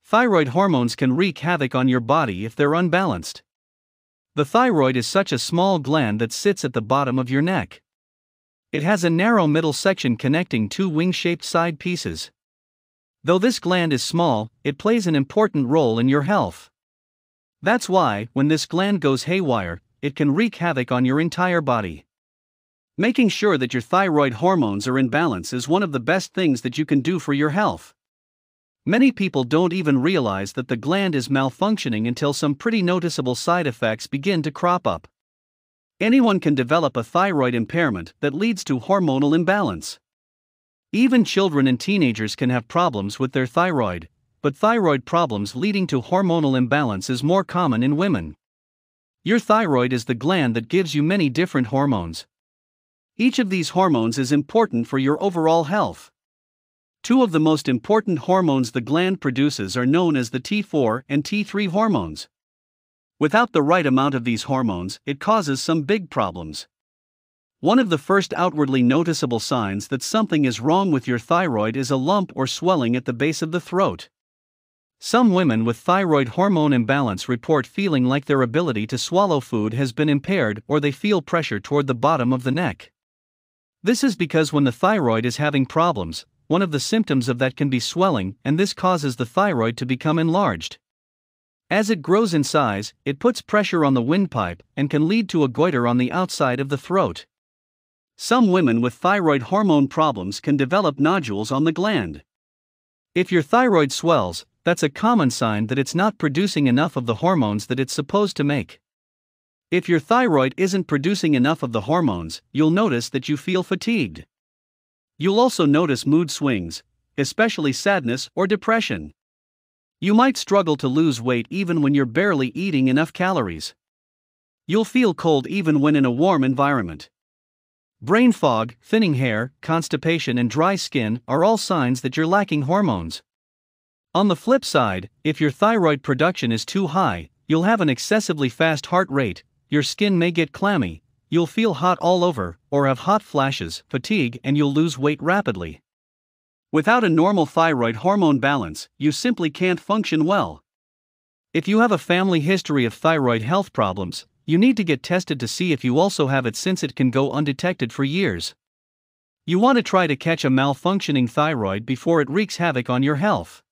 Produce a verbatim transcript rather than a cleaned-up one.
Thyroid hormones can wreak havoc on your body if they're unbalanced. The thyroid is such a small gland that sits at the bottom of your neck. It has a narrow middle section connecting two wing-shaped side pieces. Though this gland is small, it plays an important role in your health. That's why, when this gland goes haywire, it can wreak havoc on your entire body. Making sure that your thyroid hormones are in balance is one of the best things that you can do for your health. Many people don't even realize that the gland is malfunctioning until some pretty noticeable side effects begin to crop up. Anyone can develop a thyroid impairment that leads to hormonal imbalance. Even children and teenagers can have problems with their thyroid, but thyroid problems leading to hormonal imbalance is more common in women. Your thyroid is the gland that gives you many different hormones. Each of these hormones is important for your overall health. Two of the most important hormones the gland produces are known as the T four and T three hormones. Without the right amount of these hormones, it causes some big problems. One of the first outwardly noticeable signs that something is wrong with your thyroid is a lump or swelling at the base of the throat. Some women with thyroid hormone imbalance report feeling like their ability to swallow food has been impaired, or they feel pressure toward the bottom of the neck. This is because when the thyroid is having problems, one of the symptoms of that can be swelling, and this causes the thyroid to become enlarged. As it grows in size, it puts pressure on the windpipe and can lead to a goiter on the outside of the throat. Some women with thyroid hormone problems can develop nodules on the gland. If your thyroid swells, that's a common sign that it's not producing enough of the hormones that it's supposed to make. If your thyroid isn't producing enough of the hormones, you'll notice that you feel fatigued. You'll also notice mood swings, especially sadness or depression. You might struggle to lose weight even when you're barely eating enough calories. You'll feel cold even when in a warm environment. Brain fog, thinning hair, constipation, and dry skin are all signs that you're lacking hormones. On the flip side, if your thyroid production is too high, you'll have an excessively fast heart rate, your skin may get clammy, you'll feel hot all over, or have hot flashes, fatigue, and you'll lose weight rapidly. Without a normal thyroid hormone balance, you simply can't function well. If you have a family history of thyroid health problems, you need to get tested to see if you also have it, since it can go undetected for years. You want to try to catch a malfunctioning thyroid before it wreaks havoc on your health.